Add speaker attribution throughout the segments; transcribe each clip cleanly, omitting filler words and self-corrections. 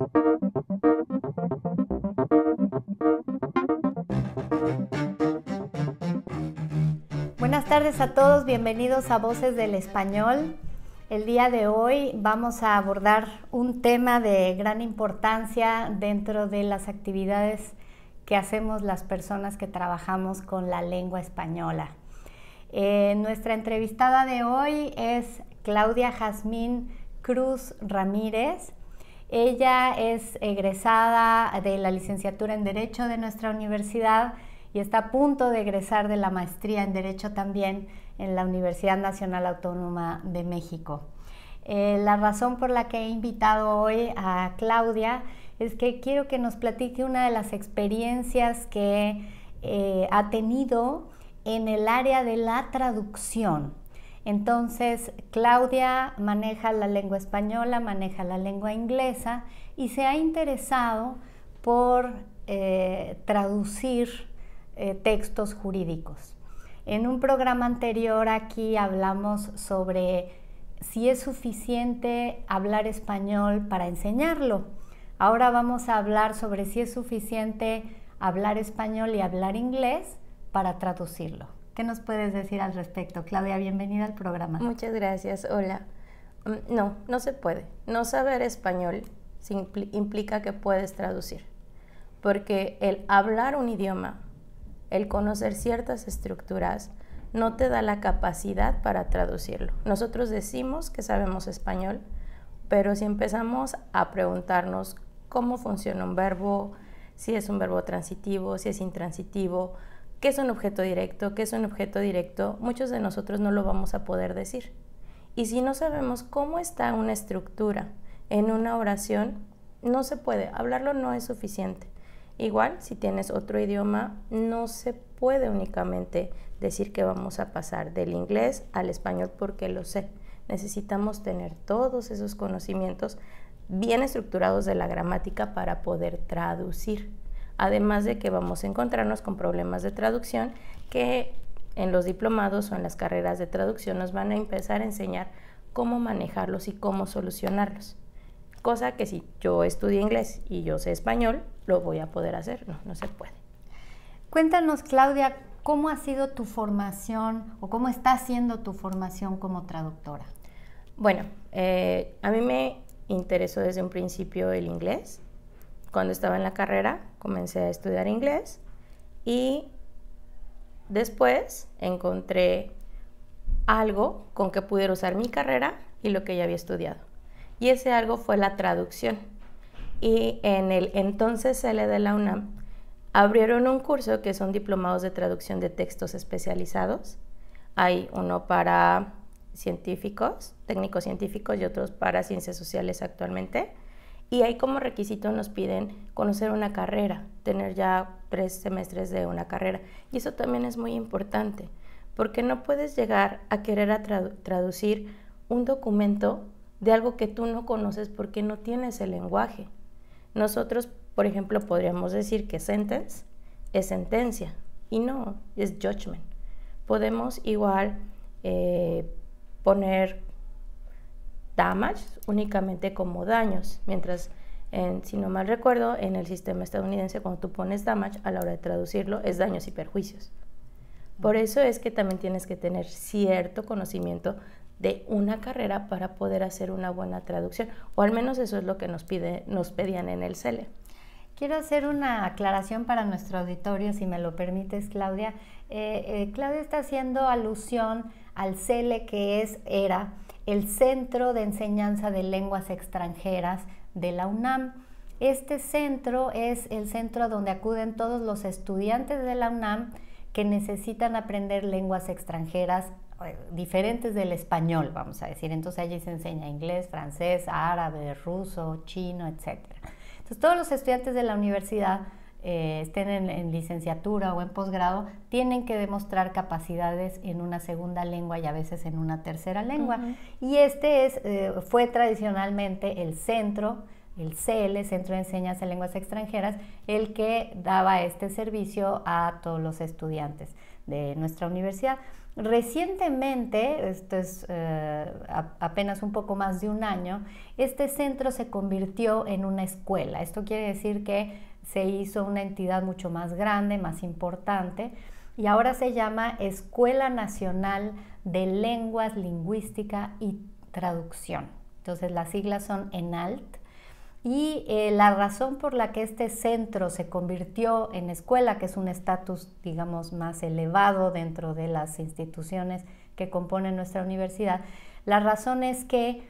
Speaker 1: Buenas tardes a todos, bienvenidos a Voces del Español. El día de hoy vamos a abordar un tema de gran importancia dentro de las actividades que hacemos las personas que trabajamos con la lengua española. Nuestra entrevistada de hoy es Claudia Jazmín Cruz Ramírez. Ella es egresada de la licenciatura en Derecho de nuestra universidad y está a punto de egresar de la maestría en Derecho también en la Universidad Nacional Autónoma de México. La razón por la que he invitado hoy a Claudia es que quiero que nos platique una de las experiencias que ha tenido en el área de la traducción. Entonces, Claudia maneja la lengua española, maneja la lengua inglesa y se ha interesado por traducir textos jurídicos. En un programa anterior aquí hablamos sobre si es suficiente hablar español para enseñarlo. Ahora vamos a hablar sobre si es suficiente hablar español y hablar inglés para traducirlo. ¿Qué nos puedes decir al respecto? Claudia, bienvenida al programa.
Speaker 2: Muchas gracias, hola. No se puede. No saber español implica que puedes traducir, porque el hablar un idioma, el conocer ciertas estructuras, no te da la capacidad para traducirlo. Nosotros decimos que sabemos español, pero si empezamos a preguntarnos cómo funciona un verbo, si es un verbo transitivo, si es intransitivo, qué es un objeto directo, qué es un objeto directo, muchos de nosotros no lo vamos a poder decir. Y si no sabemos cómo está una estructura en una oración, no se puede. Hablarlo no es suficiente. Igual, si tienes otro idioma, no se puede únicamente decir que vamos a pasar del inglés al español porque lo sé. Necesitamos tener todos esos conocimientos bien estructurados de la gramática para poder traducir. Además de que vamos a encontrarnos con problemas de traducción que en los diplomados o en las carreras de traducción nos van a empezar a enseñar cómo manejarlos y cómo solucionarlos. Cosa que si yo estudio inglés y yo sé español, lo voy a poder hacer. No se puede.
Speaker 1: Cuéntanos, Claudia, ¿cómo ha sido tu formación o cómo está siendo tu formación como traductora?
Speaker 2: Bueno, a mí me interesó desde un principio el inglés. Cuando estaba en la carrera comencé a estudiar inglés y después encontré algo con que pudiera usar mi carrera y lo que ya había estudiado. Y ese algo fue la traducción. Y en el entonces CELE de la UNAM abrieron un curso que son diplomados de traducción de textos especializados. Hay uno para científicos, técnicos científicos y otros para ciencias sociales actualmente. Y ahí como requisito nos piden conocer una carrera, tener ya 3 semestres de una carrera. Y eso también es muy importante, porque no puedes llegar a querer traducir un documento de algo que tú no conoces porque no tienes el lenguaje. Nosotros, por ejemplo, podríamos decir que sentence es sentencia y no, es judgment. Podemos igual poner damage únicamente como daños, mientras, si no mal recuerdo, en el sistema estadounidense cuando tú pones damage a la hora de traducirlo es daños y perjuicios. Por eso es que también tienes que tener cierto conocimiento de una carrera para poder hacer una buena traducción, o al menos eso es lo que nos pedían en el CELE.
Speaker 1: Quiero hacer una aclaración para nuestro auditorio, si me lo permites, Claudia. Claudia está haciendo alusión al CELE, que era el Centro de Enseñanza de Lenguas Extranjeras de la UNAM. Este centro es el centro donde acuden todos los estudiantes de la UNAM que necesitan aprender lenguas extranjeras diferentes del español, vamos a decir. Entonces allí se enseña inglés, francés, árabe, ruso, chino, etc. Entonces todos los estudiantes de la universidad, estén en licenciatura o en posgrado, tienen que demostrar capacidades en una segunda lengua y a veces en una tercera lengua. Y este fue tradicionalmente el centro el CEL, Centro de Enseñanza de Lenguas Extranjeras, el que daba este servicio a todos los estudiantes de nuestra universidad. Recientemente, esto es apenas un poco más de un año, este centro se convirtió en una escuela. Esto quiere decir que se hizo una entidad mucho más grande, más importante, y ahora se llama Escuela Nacional de Lenguas, Lingüística y Traducción. Entonces las siglas son ENALT. Y la razón por la que este centro se convirtió en escuela, que es un estatus, digamos, más elevado dentro de las instituciones que componen nuestra universidad, la razón es que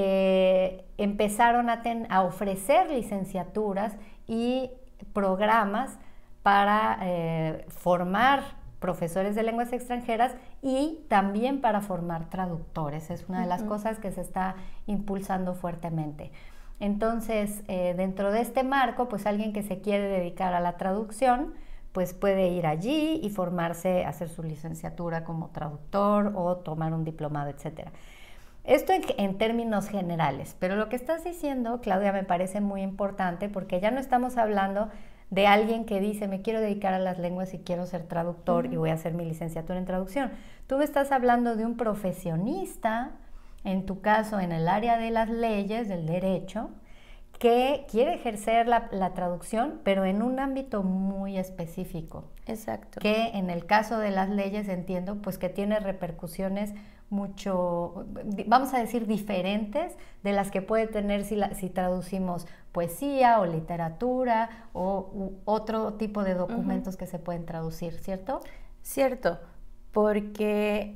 Speaker 1: empezaron a ofrecer licenciaturas y programas para formar profesores de lenguas extranjeras y también para formar traductores. Es una de las cosas que se está impulsando fuertemente. Entonces, dentro de este marco, pues alguien que se quiere dedicar a la traducción, pues puede ir allí y formarse, hacer su licenciatura como traductor o tomar un diplomado, etc. Esto en términos generales, pero lo que estás diciendo, Claudia, me parece muy importante porque ya no estamos hablando de alguien que dice, me quiero dedicar a las lenguas y quiero ser traductor y voy a hacer mi licenciatura en traducción. Tú me estás hablando de un profesionista, en tu caso en el área de las leyes, del derecho, que quiere ejercer la traducción, pero en un ámbito muy específico.
Speaker 2: Exacto.
Speaker 1: Que en el caso de las leyes entiendo pues que tiene repercusiones mucho, vamos a decir, diferentes de las que puede tener si traducimos poesía o literatura o otro tipo de documentos que se pueden traducir, ¿cierto?
Speaker 2: Cierto, porque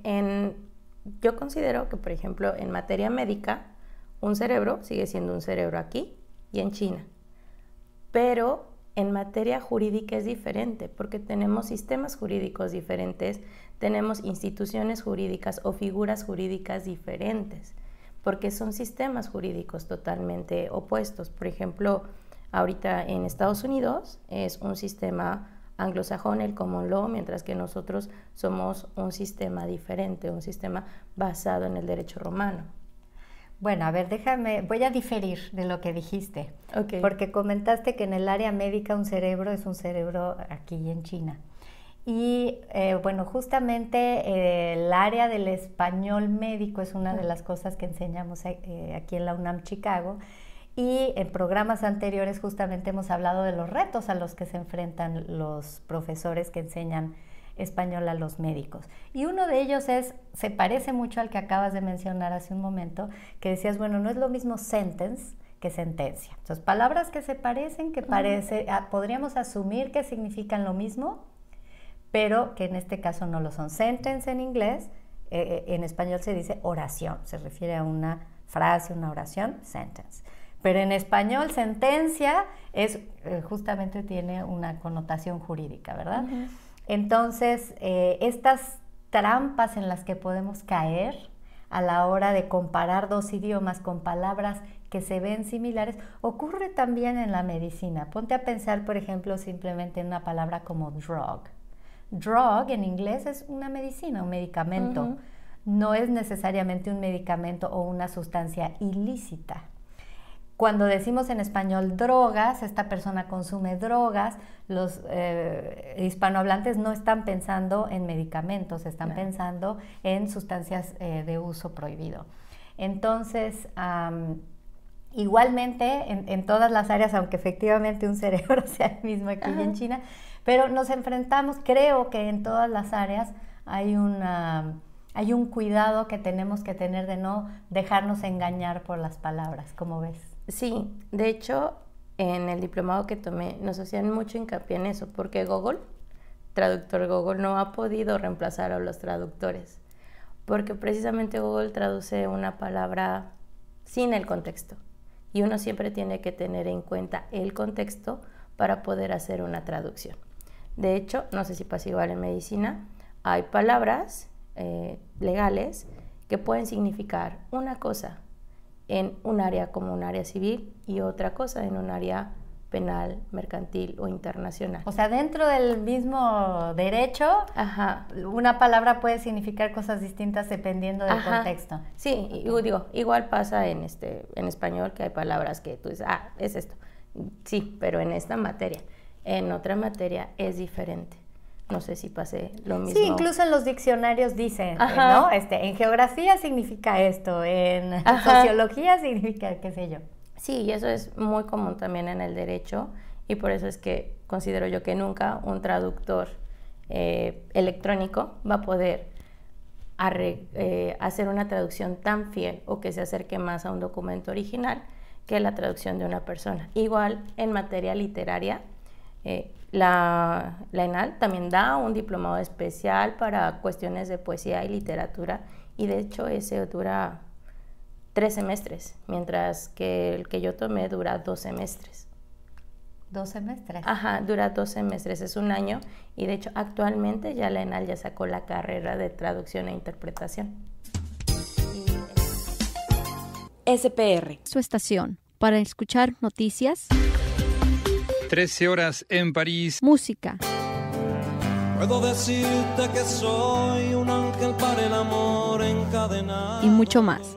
Speaker 2: yo considero que, por ejemplo, en materia médica, un cerebro sigue siendo un cerebro aquí y en China. Pero en materia jurídica es diferente, porque tenemos sistemas jurídicos diferentes, tenemos instituciones jurídicas o figuras jurídicas diferentes, porque son sistemas jurídicos totalmente opuestos. Por ejemplo, ahorita en Estados Unidos es un sistema anglosajón, el common law, mientras que nosotros somos un sistema diferente, un sistema basado en el derecho romano.
Speaker 1: Bueno, a ver, voy a diferir de lo que dijiste,
Speaker 2: Okay.
Speaker 1: Porque comentaste que en el área médica un cerebro es un cerebro aquí en China. Y bueno, justamente el área del español médico es una de las cosas que enseñamos aquí en la UNAM Chicago. Y en programas anteriores justamente hemos hablado de los retos a los que se enfrentan los profesores que enseñan español a los médicos. Y uno de ellos se parece mucho al que acabas de mencionar hace un momento, que decías, bueno, no es lo mismo sentence que sentencia. Entonces, palabras que se parecen, podríamos asumir que significan lo mismo, pero que en este caso no lo son. Sentence en inglés, en español se dice oración, se refiere a una frase, una oración, sentence. Pero en español, sentencia justamente tiene una connotación jurídica, ¿verdad? Entonces, estas trampas en las que podemos caer a la hora de comparar dos idiomas con palabras que se ven similares, ocurre también en la medicina. Ponte a pensar, por ejemplo, simplemente en una palabra como drug. Drug en inglés es una medicina, un medicamento. No es necesariamente un medicamento o una sustancia ilícita. Cuando decimos en español drogas, esta persona consume drogas, los hispanohablantes no están pensando en medicamentos, están pensando en sustancias de uso prohibido. Entonces, igualmente en todas las áreas, aunque efectivamente un cerebro sea el mismo aquí y en China, pero nos enfrentamos, creo que en todas las áreas hay un cuidado que tenemos que tener de no dejarnos engañar por las palabras, ¿cómo ves?
Speaker 2: Sí, de hecho, en el diplomado que tomé nos hacían mucho hincapié en eso, porque traductor Google, no ha podido reemplazar a los traductores, porque precisamente Google traduce una palabra sin el contexto, y uno siempre tiene que tener en cuenta el contexto para poder hacer una traducción. De hecho, no sé si pasa igual en medicina, hay palabras legales que pueden significar una cosa en un área como un área civil y otra cosa en un área penal, mercantil o internacional.
Speaker 1: O sea, dentro del mismo derecho,
Speaker 2: Ajá.
Speaker 1: una palabra puede significar cosas distintas dependiendo del contexto.
Speaker 2: Sí, digo, igual pasa en español, que hay palabras que tú dices, es esto. Sí, pero en esta materia. En otra materia es diferente. No sé si pase lo mismo.
Speaker 1: Sí, incluso en los diccionarios dicen, ¿no? En geografía significa esto, en sociología significa qué sé yo.
Speaker 2: Sí, y eso es muy común también en el derecho, y por eso es que considero yo que nunca un traductor electrónico va a poder hacer una traducción tan fiel o que se acerque más a un documento original que la traducción de una persona. Igual en materia literaria, la ENAL también da un diplomado especial para cuestiones de poesía y literatura, y de hecho ese dura 3 semestres, mientras que el que yo tomé dura 2 semestres.
Speaker 1: 2 semestres.
Speaker 2: Ajá, dura 2 semestres, es un año, y de hecho actualmente ya la ENAL ya sacó la carrera de traducción e interpretación.
Speaker 3: SPR, su estación para escuchar noticias,
Speaker 4: 13 horas en París,
Speaker 3: música.
Speaker 5: Puedo decirte que soy un ángel para el amor encadenado
Speaker 3: Y mucho más.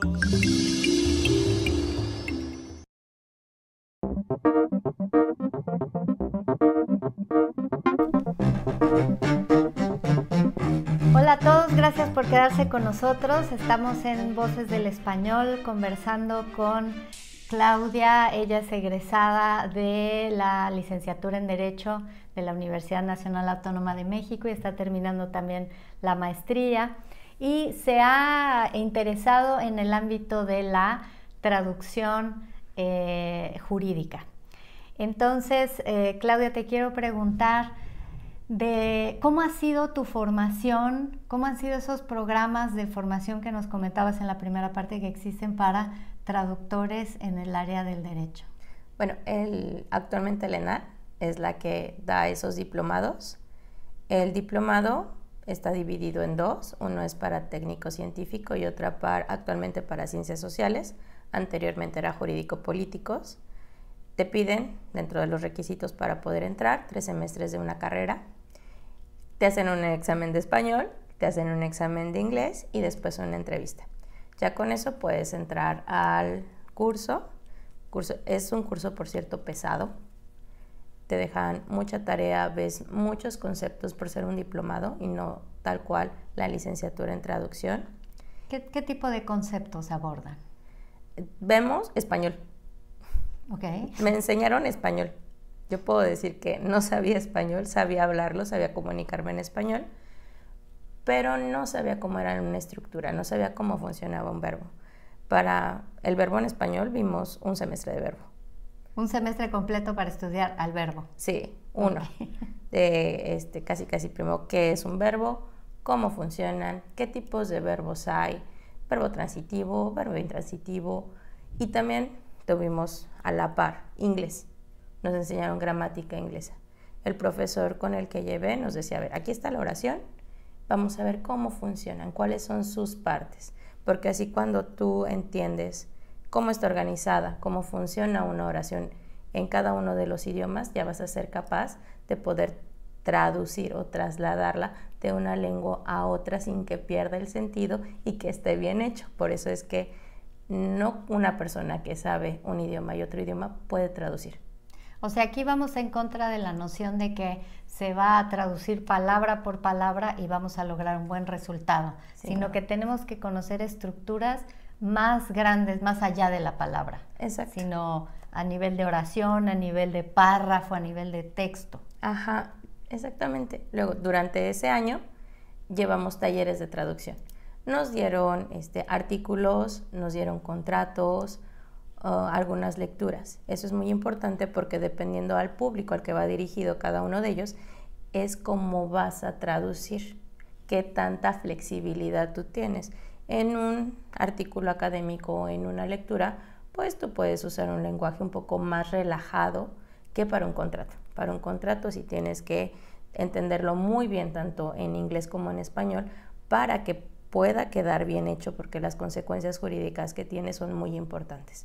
Speaker 1: Hola a todos, gracias por quedarse con nosotros. Estamos en Voces del Español conversando con Claudia. Ella es egresada de la licenciatura en Derecho de la Universidad Nacional Autónoma de México y está terminando también la maestría, y se ha interesado en el ámbito de la traducción jurídica. Entonces, Claudia, te quiero preguntar de cómo ha sido tu formación, cómo han sido esos programas de formación que nos comentabas en la primera parte que existen para traductores en el área del derecho.
Speaker 2: Bueno, actualmente la ENAL es la que da esos diplomados. El diplomado está dividido en 2, uno es para técnico científico y otra actualmente para ciencias sociales, anteriormente era jurídico-políticos. Te piden, dentro de los requisitos para poder entrar, 3 semestres de una carrera. Te hacen un examen de español, te hacen un examen de inglés y después una entrevista. Ya con eso puedes entrar al curso. Es un curso, por cierto, pesado. Te dejan mucha tarea, ves muchos conceptos por ser un diplomado y no tal cual la licenciatura en traducción.
Speaker 1: ¿Qué tipo de conceptos abordan?
Speaker 2: Vemos español.
Speaker 1: Okay.
Speaker 2: Me enseñaron español. Yo puedo decir que no sabía español, sabía hablarlo, sabía comunicarme en español, pero no sabía cómo era una estructura, no sabía cómo funcionaba un verbo. Para el verbo en español vimos un semestre de verbo.
Speaker 1: Un semestre completo para estudiar al verbo.
Speaker 2: Sí, uno. De casi primero, ¿qué es un verbo? ¿Cómo funcionan? ¿Qué tipos de verbos hay? Verbo transitivo, verbo intransitivo, y también tuvimos a la par inglés. Nos enseñaron gramática inglesa. El profesor con el que llevé nos decía, a ver, aquí está la oración, vamos a ver cómo funcionan, cuáles son sus partes, porque así cuando tú entiendes cómo está organizada, cómo funciona una oración en cada uno de los idiomas, ya vas a ser capaz de poder traducir o trasladarla de una lengua a otra sin que pierda el sentido y que esté bien hecho. Por eso es que no una persona que sabe un idioma y otro idioma puede traducir.
Speaker 1: O sea, aquí vamos en contra de la noción de que se va a traducir palabra por palabra y vamos a lograr un buen resultado, sí, sino que tenemos que conocer estructuras más grandes, más allá de la palabra.
Speaker 2: Exacto.
Speaker 1: Sino a nivel de oración, a nivel de párrafo, a nivel de texto.
Speaker 2: Ajá, exactamente. Luego, durante ese año, llevamos talleres de traducción. Nos dieron artículos, nos dieron contratos, algunas lecturas. Eso es muy importante porque dependiendo al público al que va dirigido cada uno de ellos, es cómo vas a traducir, qué tanta flexibilidad tú tienes. En un artículo académico o en una lectura, pues tú puedes usar un lenguaje un poco más relajado que para un contrato. Para un contrato sí tienes que entenderlo muy bien, tanto en inglés como en español, para que pueda quedar bien hecho, porque las consecuencias jurídicas que tiene son muy importantes.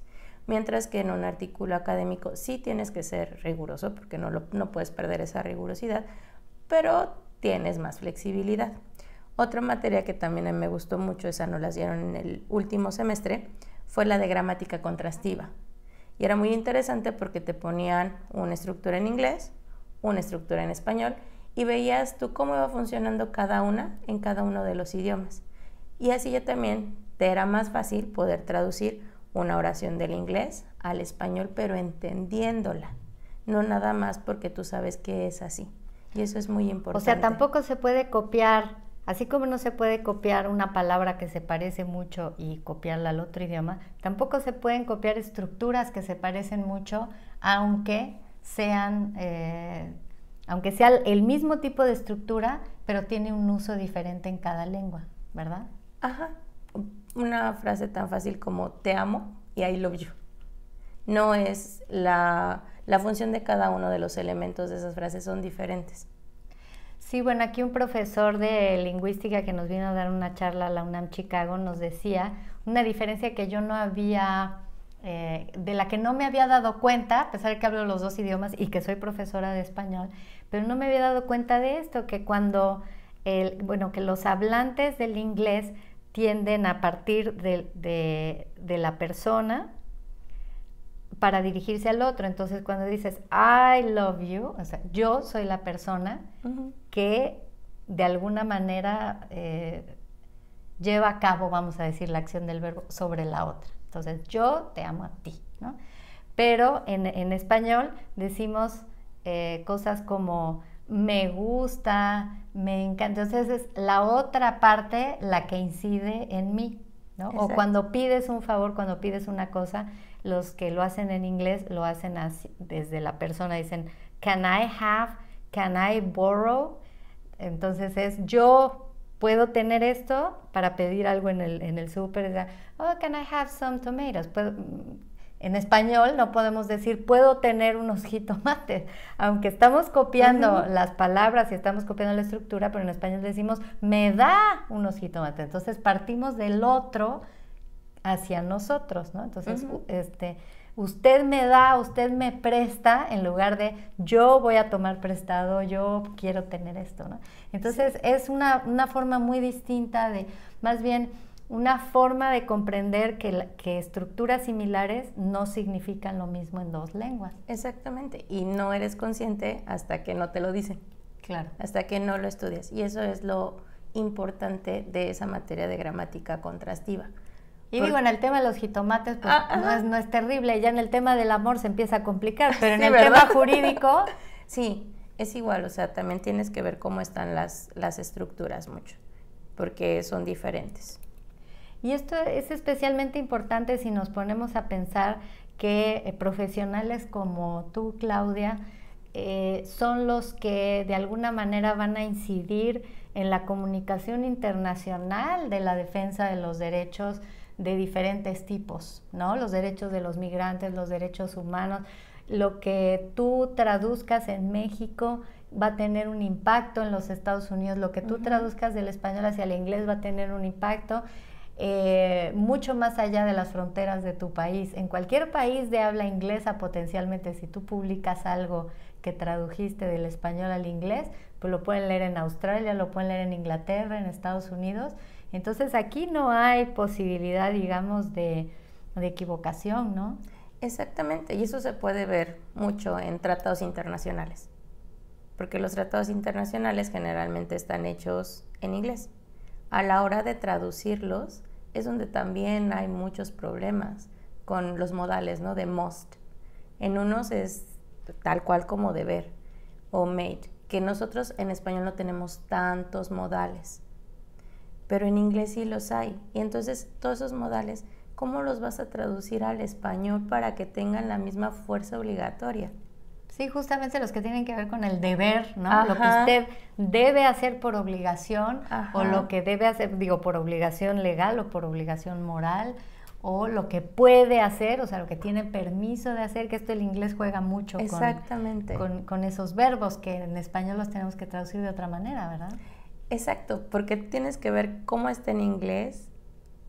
Speaker 2: mientras que en un artículo académico sí tienes que ser riguroso, porque no puedes perder esa rigurosidad, pero tienes más flexibilidad. Otra materia que también a mí me gustó mucho, esa nos la dieron en el último semestre, fue la de gramática contrastiva. Y era muy interesante porque te ponían una estructura en inglés, una estructura en español, y veías tú cómo iba funcionando cada una en cada uno de los idiomas. Y así ya también te era más fácil poder traducir una oración del inglés al español, pero entendiéndola, no nada más porque tú sabes que es así. Y eso es muy importante.
Speaker 1: O sea, tampoco se puede copiar, así como no se puede copiar una palabra que se parece mucho y copiarla al otro idioma, tampoco se pueden copiar estructuras que se parecen mucho, aunque sean, aunque sea el mismo tipo de estructura, pero tiene un uso diferente en cada lengua, ¿verdad?
Speaker 2: Ajá. Una frase tan fácil como te amo y I love you. No es la función de cada uno de los elementos de esas frases son diferentes.
Speaker 1: Sí, bueno, aquí un profesor de lingüística que nos vino a dar una charla a la UNAM Chicago nos decía una diferencia que yo no había, de la que no me había dado cuenta, a pesar de que hablo los dos idiomas y que soy profesora de español, pero no me había dado cuenta de esto, que cuando, que los hablantes del inglés tienden a partir de la persona para dirigirse al otro. Entonces, cuando dices I love you, o sea, yo soy la persona que de alguna manera lleva a cabo, vamos a decir, la acción del verbo sobre la otra. Entonces, yo te amo a ti, ¿no? Pero en español decimos cosas como me gusta, me encanta. Entonces, es la otra parte la que incide en mí, ¿no? O cuando pides un favor, cuando pides una cosa, los que lo hacen en inglés lo hacen así, desde la persona, dicen can I have, can I borrow. Entonces es yo puedo tener esto para pedir algo en el súper. Oh, can I have some tomatoes. En español no podemos decir puedo tener unos jitomates, aunque estamos copiando las palabras y estamos copiando la estructura, pero en español decimos me da unos jitomates. Entonces partimos del otro hacia nosotros, ¿no? Entonces, usted me da, usted me presta, en lugar de yo voy a tomar prestado, yo quiero tener esto, ¿no? Entonces, es una forma muy distinta de, más bien, una forma de comprender que estructuras similares no significan lo mismo en dos lenguas.
Speaker 2: Exactamente, y no eres consciente hasta que no te lo dicen.
Speaker 1: Claro.
Speaker 2: Hasta que no lo estudias, y eso es lo importante de esa materia de gramática contrastiva.
Speaker 1: Y digo, en el tema de los jitomates, pues no es terrible, ya en el tema del amor se empieza a complicar, pero en el tema jurídico...
Speaker 2: Sí, es igual, o sea, también tienes que ver cómo están las estructuras mucho, porque son diferentes.
Speaker 1: Y esto es especialmente importante si nos ponemos a pensar que profesionales como tú, Claudia, son los que de alguna manera van a incidir en la comunicación internacional de la defensa de los derechos de diferentes tipos, ¿no? Los derechos de los migrantes, los derechos humanos. Lo que tú traduzcas en México va a tener un impacto en los Estados Unidos. Lo que tú traduzcas del español hacia el inglés va a tener un impacto mucho más allá de las fronteras de tu país. En cualquier país de habla inglesa, potencialmente, si tú publicas algo que tradujiste del español al inglés, pues lo pueden leer en Australia, lo pueden leer en Inglaterra, en Estados Unidos. Entonces aquí no hay posibilidad, digamos, de equivocación, ¿no?
Speaker 2: Exactamente, y eso se puede ver mucho en tratados internacionales, porque los tratados internacionales generalmente están hechos en inglés. A la hora de traducirlos es donde también hay muchos problemas con los modales, ¿no? De must. En unos es tal cual como deber o made, que nosotros en español no tenemos tantos modales, pero en inglés sí los hay. Y entonces todos esos modales, ¿cómo los vas a traducir al español para que tengan la misma fuerza obligatoria?
Speaker 1: Sí, justamente los que tienen que ver con el deber, ¿no? Lo que usted debe hacer por obligación o lo que debe hacer, digo, por obligación legal o por obligación moral, o lo que puede hacer, o sea, lo que tiene permiso de hacer, que esto el inglés juega mucho con esos verbos que en español los tenemos que traducir de otra manera, ¿verdad?
Speaker 2: Exacto, porque tienes que ver cómo está en inglés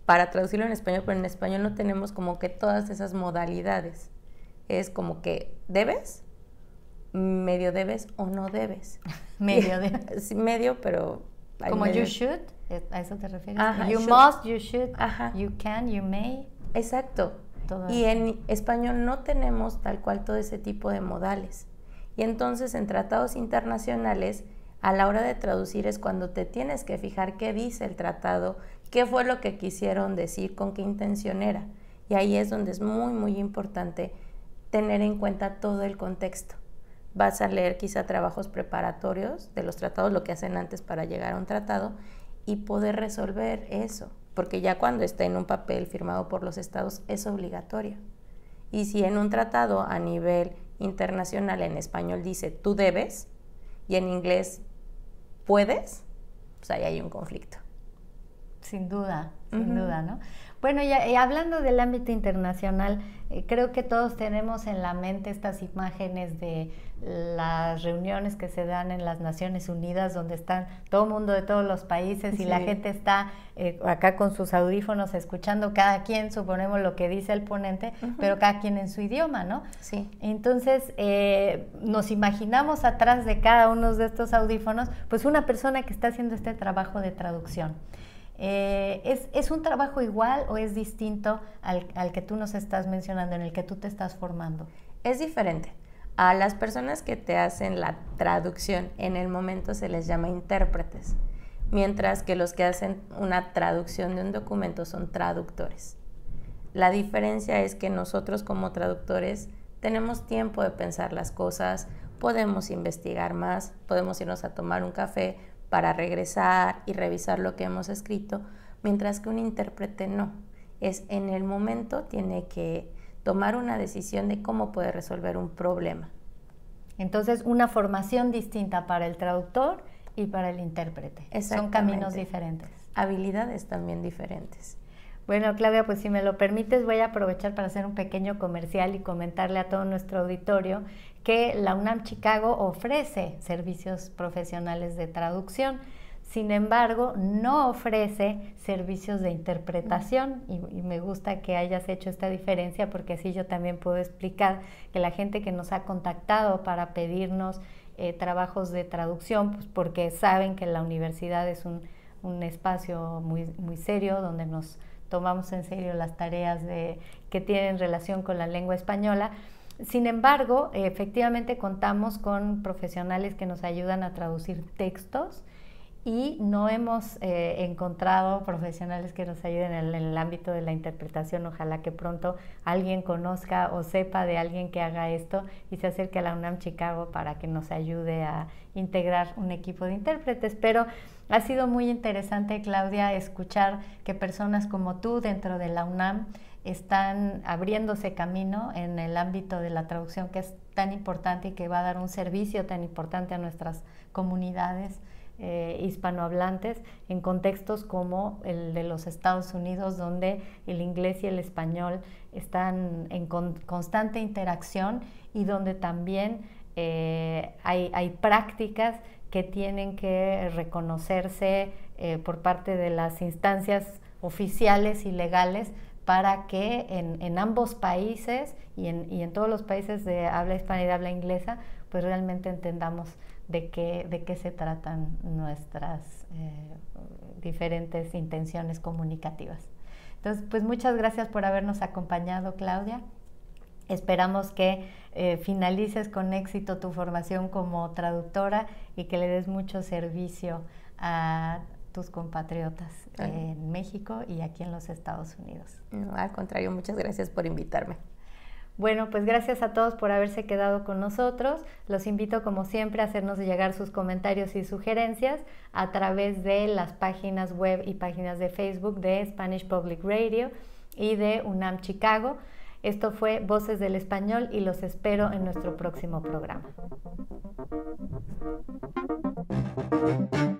Speaker 2: para traducirlo en español, pero en español no tenemos como que todas esas modalidades. Es como que debes, medio debes o no debes.
Speaker 1: Medio debes.
Speaker 2: Sí, medio, pero...
Speaker 1: Como you should, ¿a eso te refieres?
Speaker 2: Ajá,
Speaker 1: you
Speaker 2: should.
Speaker 1: must, you should,
Speaker 2: Ajá.
Speaker 1: you can, you may.
Speaker 2: Exacto.
Speaker 1: Todo
Speaker 2: Y
Speaker 1: eso.
Speaker 2: en español no tenemos tal cual todo ese tipo de modales. Y entonces en tratados internacionales, a la hora de traducir es cuando te tienes que fijar qué dice el tratado, qué fue lo que quisieron decir, con qué intención era. Y ahí es donde es muy, muy importante tener en cuenta todo el contexto. Vas a leer quizá trabajos preparatorios de los tratados, lo que hacen antes para llegar a un tratado, y poder resolver eso. Porque ya cuando está en un papel firmado por los estados es obligatorio. Y si en un tratado a nivel internacional en español dice tú debes y en inglés puedes, pues ahí hay un conflicto.
Speaker 1: Sin duda, ¿no? Bueno, y hablando del ámbito internacional, creo que todos tenemos en la mente estas imágenes de las reuniones que se dan en las Naciones Unidas, donde están todo el mundo de todos los países y la gente está acá con sus audífonos escuchando cada quien, suponemos lo que dice el ponente, pero cada quien en su idioma, ¿no?
Speaker 2: Sí.
Speaker 1: Entonces, nos imaginamos atrás de cada uno de estos audífonos, pues una persona que está haciendo este trabajo de traducción. ¿Es un trabajo igual o es distinto al que tú nos estás mencionando, en el que tú te estás formando?
Speaker 2: Es diferente. A las personas que te hacen la traducción en el momento se les llama intérpretes, mientras que los que hacen una traducción de un documento son traductores. La diferencia es que nosotros como traductores tenemos tiempo de pensar las cosas, podemos investigar más, podemos irnos a tomar un café para regresar y revisar lo que hemos escrito, mientras que un intérprete no. Es en el momento, tiene que tomar una decisión de cómo puede resolver un problema.
Speaker 1: Entonces, una formación distinta para el traductor y para el intérprete. Son caminos diferentes.
Speaker 2: Habilidades también diferentes.
Speaker 1: Bueno, Claudia, pues si me lo permites, voy a aprovechar para hacer un pequeño comercial y comentarle a todo nuestro auditorio que la UNAM Chicago ofrece servicios profesionales de traducción. Sin embargo, no ofrece servicios de interpretación y me gusta que hayas hecho esta diferencia porque así yo también puedo explicar que la gente que nos ha contactado para pedirnos trabajos de traducción, pues porque saben que la universidad es un espacio muy, muy serio donde nos tomamos en serio las tareas que tienen relación con la lengua española. Sin embargo, efectivamente contamos con profesionales que nos ayudan a traducir textos y no hemos encontrado profesionales que nos ayuden en el ámbito de la interpretación. Ojalá que pronto alguien conozca o sepa de alguien que haga esto y se acerque a la UNAM Chicago para que nos ayude a integrar un equipo de intérpretes. Pero ha sido muy interesante, Claudia, escuchar que personas como tú dentro de la UNAM están abriéndose camino en el ámbito de la traducción, que es tan importante y que va a dar un servicio tan importante a nuestras comunidades hispanohablantes en contextos como el de los Estados Unidos, donde el inglés y el español están en constante interacción y donde también hay prácticas que tienen que reconocerse por parte de las instancias oficiales y legales para que en ambos países y en todos los países de habla hispana y de habla inglesa, pues realmente entendamos de qué se tratan nuestras diferentes intenciones comunicativas. Entonces, pues muchas gracias por habernos acompañado, Claudia. Esperamos que finalices con éxito tu formación como traductora y que le des mucho servicio a tus compatriotas en México y aquí en los Estados Unidos.
Speaker 2: No, al contrario, muchas gracias por invitarme.
Speaker 1: Bueno, pues gracias a todos por haberse quedado con nosotros. Los invito, como siempre, a hacernos llegar sus comentarios y sugerencias a través de las páginas web y páginas de Facebook de Spanish Public Radio y de UNAM Chicago. Esto fue Voces del Español y los espero en nuestro próximo programa.